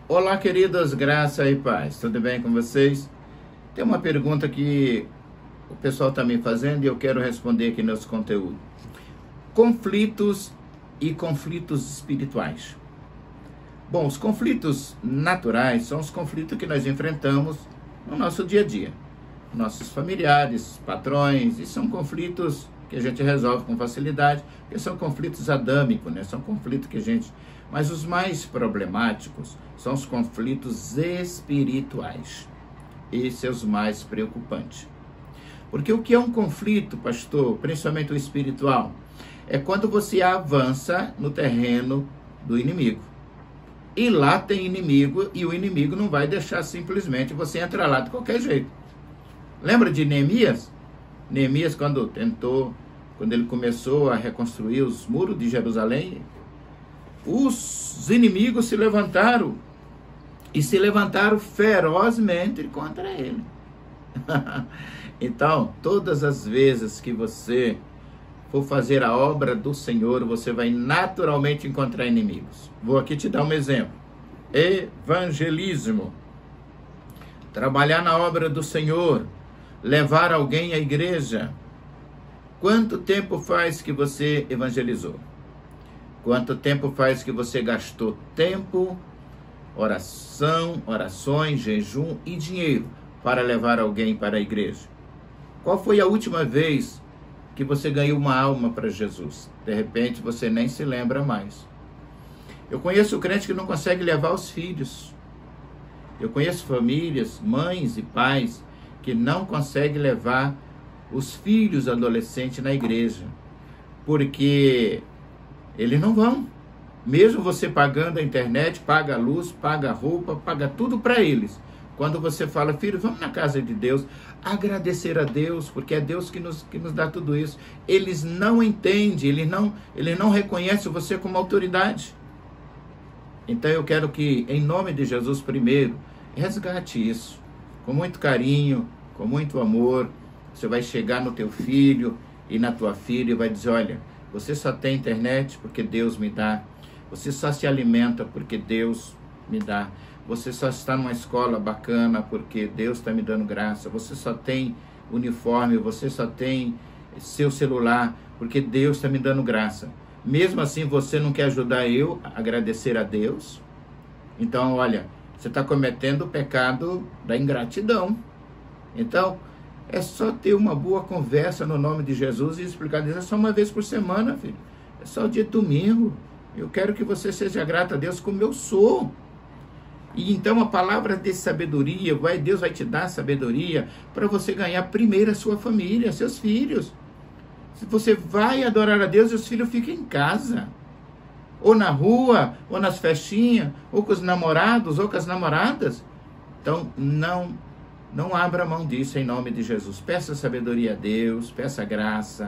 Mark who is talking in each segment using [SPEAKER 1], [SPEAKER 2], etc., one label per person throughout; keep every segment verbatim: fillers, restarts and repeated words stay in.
[SPEAKER 1] Olá, queridos, graça e paz. Tudo bem com vocês? Tem uma pergunta que o pessoal está me fazendo e eu quero responder aqui nesse conteúdo. Conflitos e conflitos espirituais. Bom, os conflitos naturais são os conflitos que nós enfrentamos no nosso dia a dia. Nossos familiares, patrões, e são conflitos que a gente resolve com facilidade, porque são conflitos adâmicos, né? São conflitos que a gente... Mas os mais problemáticos são os conflitos espirituais. Esses são os mais preocupantes. Porque o que é um conflito, pastor, principalmente o espiritual, é quando você avança no terreno do inimigo. E lá tem inimigo, e o inimigo não vai deixar simplesmente você entrar lá de qualquer jeito. Lembra de Neemias? Neemias, quando tentou, quando ele começou a reconstruir os muros de Jerusalém, os inimigos se levantaram, e se levantaram ferozmente contra ele. Então, todas as vezes que você for fazer a obra do Senhor, você vai naturalmente encontrar inimigos. Vou aqui te dar um exemplo. Evangelismo. Trabalhar na obra do Senhor, levar alguém à igreja. Quanto tempo faz que você evangelizou? Quanto tempo faz que você gastou tempo, oração, orações, jejum e dinheiro para levar alguém para a igreja? Qual foi a última vez que você ganhou uma alma para Jesus? De repente você nem se lembra mais. Eu conheço crente que não consegue levar os filhos. Eu conheço famílias, mães e pais que não conseguem levar os filhos adolescentes na igreja, porque eles não vão. Mesmo você pagando a internet, paga a luz, paga a roupa, paga tudo para eles. Quando você fala, filho, vamos na casa de Deus, agradecer a Deus, porque é Deus que nos, que nos dá tudo isso. Eles não entendem, eles não, eles não reconhecem você como autoridade. Então eu quero que, em nome de Jesus, primeiro, resgate isso. Com muito carinho, com muito amor, você vai chegar no teu filho e na tua filha e vai dizer, olha, você só tem internet porque Deus me dá. Você só se alimenta porque Deus me dá. Você só está numa escola bacana porque Deus está me dando graça. Você só tem uniforme, você só tem seu celular porque Deus está me dando graça. Mesmo assim, você não quer ajudar eu a agradecer a Deus? Então, olha, você está cometendo o pecado da ingratidão. Então, é só ter uma boa conversa no nome de Jesus e explicar. Deus é só uma vez por semana, filho. É só o dia de domingo. Eu quero que você seja grato a Deus como eu sou. E então a palavra de sabedoria, vai, Deus vai te dar sabedoria para você ganhar primeiro a sua família, seus filhos. Se você vai adorar a Deus, os filhos ficam em casa. Ou na rua, ou nas festinhas, ou com os namorados, ou com as namoradas. Então, não... Não abra mão disso em nome de Jesus. Peça sabedoria a Deus, peça graça.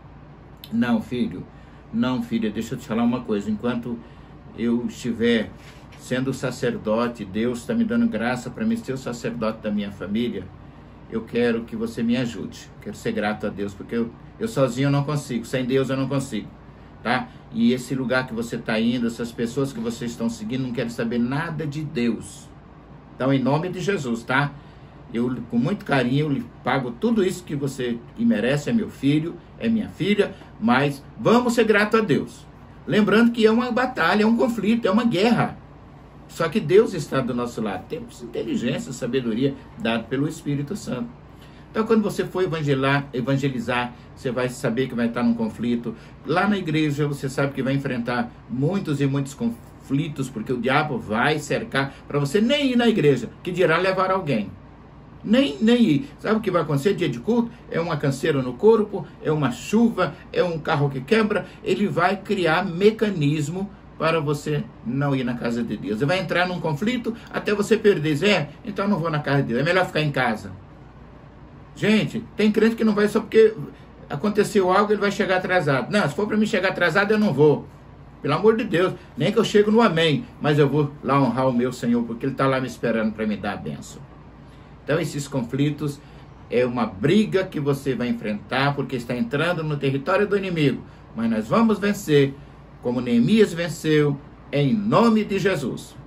[SPEAKER 1] Não, filho, não, filha, deixa eu te falar uma coisa. Enquanto eu estiver sendo sacerdote, Deus está me dando graça para me ser o sacerdote da minha família, eu quero que você me ajude. Eu quero ser grato a Deus, porque eu, eu sozinho não consigo, sem Deus eu não consigo. Tá? E esse lugar que você está indo, essas pessoas que vocês estão seguindo, não querem saber nada de Deus. Então, em nome de Jesus, tá? Eu, com muito carinho, lhe pago tudo isso que você merece, é meu filho, é minha filha, mas vamos ser gratos a Deus. Lembrando que é uma batalha, é um conflito, é uma guerra. Só que Deus está do nosso lado. Temos inteligência, sabedoria, dada pelo Espírito Santo. Então, quando você for evangelizar, evangelizar, você vai saber que vai estar num conflito. Lá na igreja, você sabe que vai enfrentar muitos e muitos conflitos, porque o diabo vai cercar para você nem ir na igreja, que dirá levar alguém. Nem, nem ir. Sabe o que vai acontecer dia de culto? É uma canseira no corpo, é uma chuva, é um carro que quebra. Ele vai criar mecanismo para você não ir na casa de Deus. Você vai entrar num conflito até você perder. É, então não vou na casa de Deus. É melhor ficar em casa. Gente, tem crente que não vai só porque aconteceu algo, ele vai chegar atrasado. Não, se for para mim chegar atrasado, eu não vou. Pelo amor de Deus, nem que eu chego no amém, mas eu vou lá honrar o meu Senhor, porque Ele está lá me esperando para me dar a bênção. Então, esses conflitos é uma briga que você vai enfrentar, porque está entrando no território do inimigo. Mas nós vamos vencer, como Neemias venceu, em nome de Jesus.